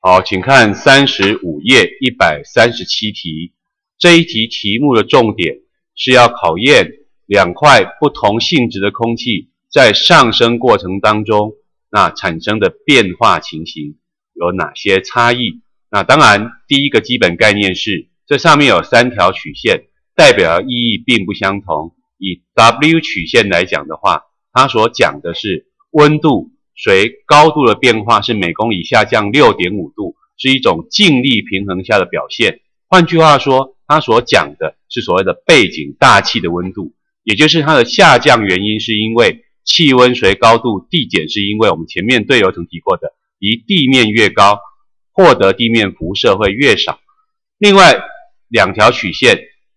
好，请看35页137题。这一题题目的重点是要考验两块不同性质的空气在上升过程当中，那产生的变化情形有哪些差异？那当然，第一个基本概念是，这上面有3条曲线，代表的意义并不相同。以 W 曲线来讲的话，它所讲的是温度随高度的变化是每公里下降 6.5 度，是一种静力平衡下的表现。换句话说，它所讲的是所谓的背景大气的温度，也就是它的下降原因是因为气温随高度递减，是因为我们前面对流层提过的，离地面越高，获得地面辐射会越少。另外2条曲线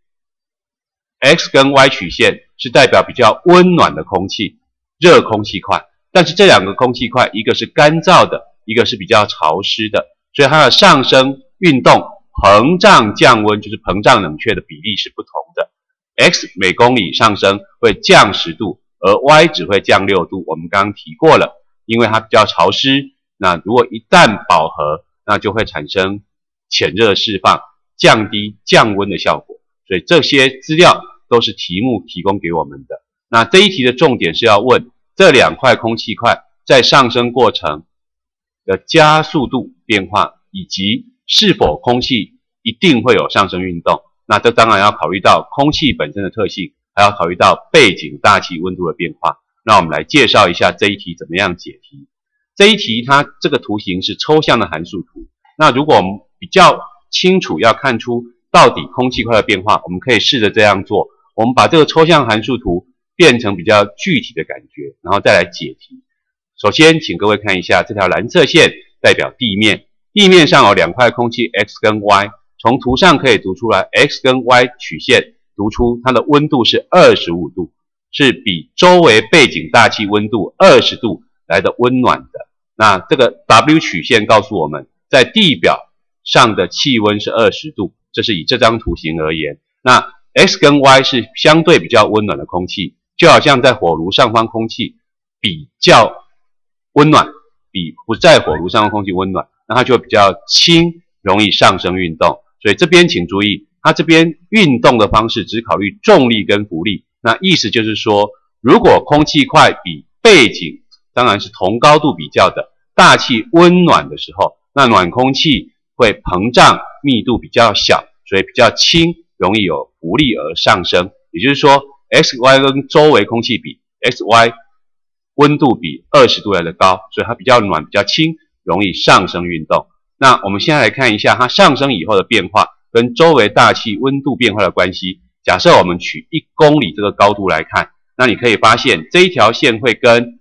X 跟 Y 曲线是代表比较温暖的空气，热空气块，但是这2个空气块，一个是干燥的，一个是比较潮湿的，所以它的上升运动膨胀降温，就是膨胀冷却的比例是不同的。 X 每公里上升会降10度，而 Y 只会降6度，我们刚刚提过了，因为它比较潮湿，那如果一旦饱和，那就会产生潜热释放，降低降温的效果。所以这些资料都是题目提供给我们的。那这一题的重点是要问这2块空气块在上升过程的加速度变化，以及是否空气一定会有上升运动。那这当然要考虑到空气本身的特性，还要考虑到背景大气温度的变化。那我们来介绍一下这一题怎么样解题。这一题它这个图形是抽象的函数图。那如果我们比较清楚要看出到底空气块的变化，我们可以试着这样做。我们把这个抽象函数图变成比较具体的感觉，然后再来解题。首先请各位看一下这条蓝色线代表地面，地面上有2块空气 X 跟 Y， 从图上可以读出来 X 跟 Y 曲线读出它的温度是25度，是比周围背景大气温度20度来的温暖的。那这个 W 曲线告诉我们，在地表上的气温是20度，这是以这张图形而言。那 X 跟 Y 是相对比较温暖的空气，就好像在火炉上方空气比较温暖，比不在火炉上方空气温暖，那它就比较轻，容易上升运动。所以这边请注意，它这边运动的方式只考虑重力跟浮力。那意思就是说，如果空气块比背景，当然是同高度比较的大气温暖的时候，那暖空气会膨胀，密度比较小，所以比较轻，容易有浮力而上升。也就是说 XY 跟周围空气比 XY 温度比20度来的高，所以它比较暖，比较轻，容易上升运动。那我们现在来看一下它上升以后的变化跟周围大气温度变化的关系。假设我们取1公里这个高度来看，那你可以发现这一条线会跟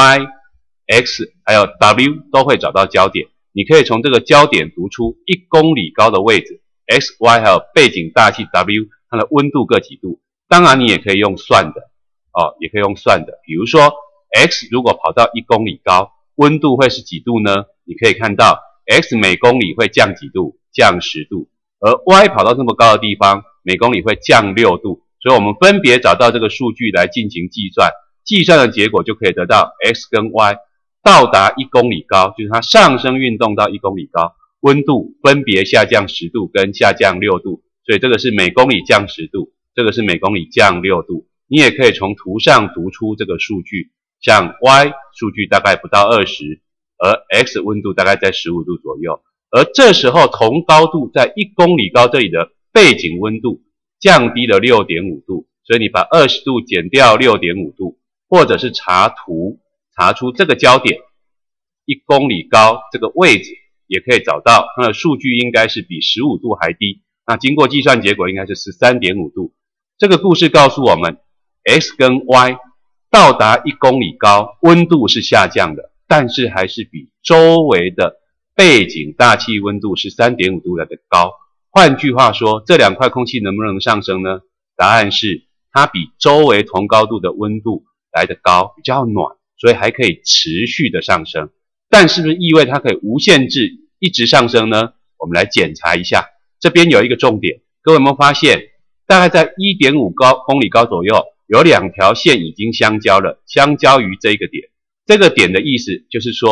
Y、X 还有 W 都会找到交点。你可以从这个交点读出1公里高的位置 X、Y 还有背景大气 W 它的温度各几度。当然你也可以用算的也可以用算的。比如说 X 如果跑到1公里高，温度会是几度呢？你可以看到 X 每公里会降几度？降10度。而 Y 跑到这么高的地方，每公里会降6度。所以我们分别找到这个数据来进行计算，计算的结果就可以得到 X 跟 Y 到达1公里高，就是它上升运动到1公里高，温度分别下降10度跟下降6度。所以这个是每公里降10度，这个是每公里降6度。你也可以从图上读出这个数据，像 Y 数据大概不到20，而 X 温度大概在15度左右。而这时候同高度在1公里高这里的背景温度降低了 6.5 度，所以你把20度减掉 6.5 度，或者是查图查出这个焦点1公里高这个位置，也可以找到它的数据应该是比15度还低。那经过计算结果应该是 13.5 度。这个故事告诉我们 X 跟 Y 到达1公里高，温度是下降的，但是还是比周围的背景大气温度是 3.5 度来的高。换句话说，这2块空气能不能上升呢？答案是它比周围同高度的温度来的高，比较暖，所以还可以持续的上升。但是不是意味它可以无限制一直上升呢？我们来检查一下。这边有一个重点，各位有没有发现，大概在 1.5 公里高左右，有2条线已经相交了，相交于这个点。这个点的意思就是说，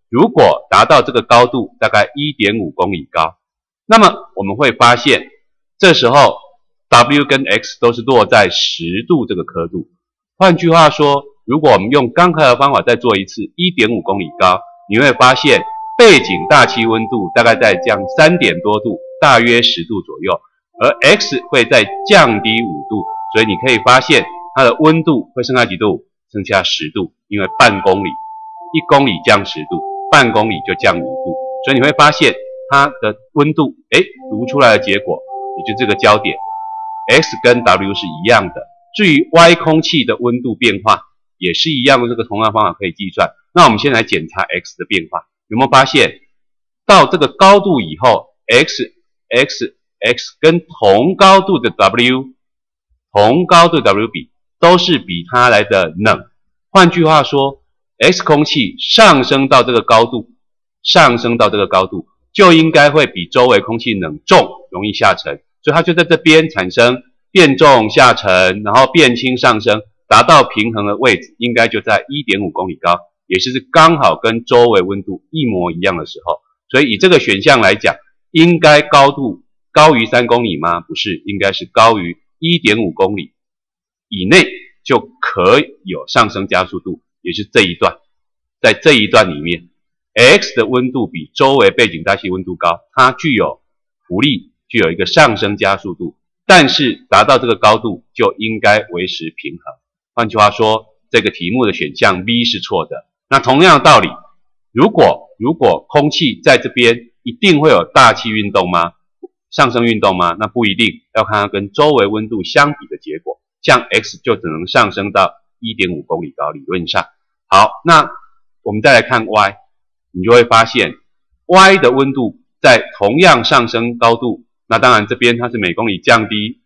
如果达到这个高度，大概 1.5 公里高，那么我们会发现，这时候 W 跟 X 都是落在10度这个刻度。换句话说，如果我们用刚才的方法再做一次 1.5 公里高，你会发现背景大气温度大概在降3点多度，大约10度左右，而 X 会再降低5度，所以你可以发现它的温度会剩下几度？剩下10度，因为半公里，1公里降10度，半公里就降5度，所以你会发现它的温度，读出来的结果，也就这个焦点 ，X 跟 W 是一样的。至于 Y 空气的温度变化，也是一样的，这个同样方法可以计算。那我们先来检查 X 的变化，有没有发现，到这个高度以后 ，X 跟同高度的 W 比，都是比它来的冷。换句话说 ，X 空气上升到这个高度，就应该会比周围空气冷重，容易下沉，所以它就在这边产生变重下沉，然后变轻上升，达到平衡的位置，应该就在 1.5 公里高，也就是刚好跟周围温度一模一样的时候。所以以这个选项来讲，应该高度高于3公里吗？不是，应该是高于 1.5 公里以内就可以有上升加速度，也是这一段。在这一段里面 ，X 的温度比周围背景大气温度高，它具有浮力，具有一个上升加速度，但是达到这个高度就应该维持平衡。换句话说，这个题目的选项 B 是错的。那同样的道理，如果空气在这边一定会有大气运动吗？上升运动吗？那不一定，要看它跟周围温度相比的结果。像 X 就只能上升到 1.5 公里高，理论上。好，那我们再来看 Y， 你就会发现 Y 的温度在同样上升高度，那当然这边它是每公里降低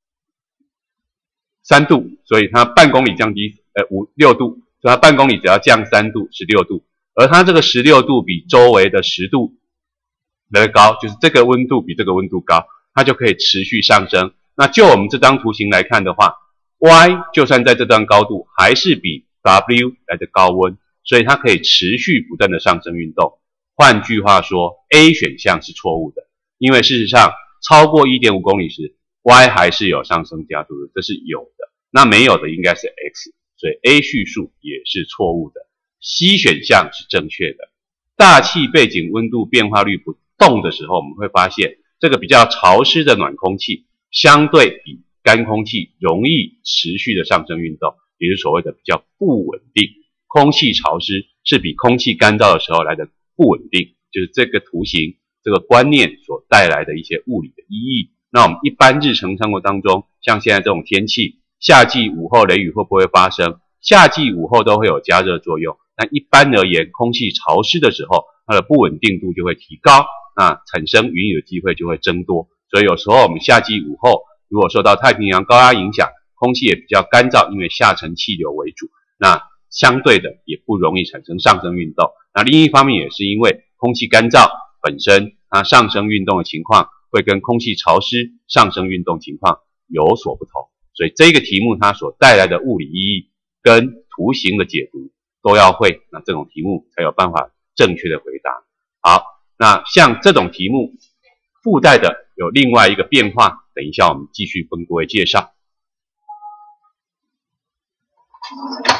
3度，所以它半公里降低6度，所以它半公里只要降3度16度，而它这个16度比周围的10度来得高，就是这个温度比这个温度高，它就可以持续上升。那就我们这张图形来看的话， Y 就算在这段高度还是比 W 来的高温，所以它可以持续不断的上升运动。换句话说 A 选项是错误的，因为事实上超过 1.5 公里时 Y 还是有上升加速的，这是有的。那没有的应该是 X， 所以 A 叙述也是错误的。C 选项是正确的。大气背景温度变化率不动的时候，我们会发现这个比较潮湿的暖空气相对比干空气容易持续的上升运动，也就是所谓的比较不稳定。空气潮湿是比空气干燥的时候来的不稳定，就是这个图形这个观念所带来的一些物理的意义。那我们一般日常生活当中，像现在这种天气，夏季午后雷雨会不会发生？夏季午后都会有加热作用，但一般而言，空气潮湿的时候，它的不稳定度就会提高，那产生云雨的机会就会增多。所以有时候我们夏季午后如果受到太平洋高压影响，空气也比较干燥，因为下沉气流为主，那相对的也不容易产生上升运动。那另一方面也是因为空气干燥本身它上升运动的情况会跟空气潮湿上升运动情况有所不同，所以这个题目它所带来的物理意义跟图形的解读都要会，那这种题目才有办法正确的回答。好，那像这种题目附带的有另外一个变化，等一下我们继续跟各位介绍。